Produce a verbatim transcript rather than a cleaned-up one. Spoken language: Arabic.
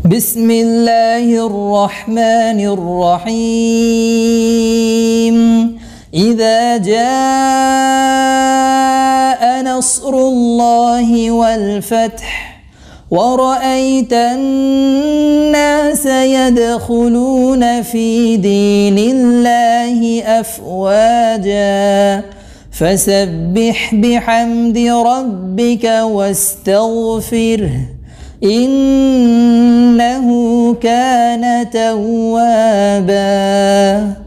بسم الله الرحمن الرحيم. إذا جاء نصر الله والفتح ورأيت الناس يدخلون في دين الله أفواجا فسبح بحمد ربك واستغفره إنه كان توابا.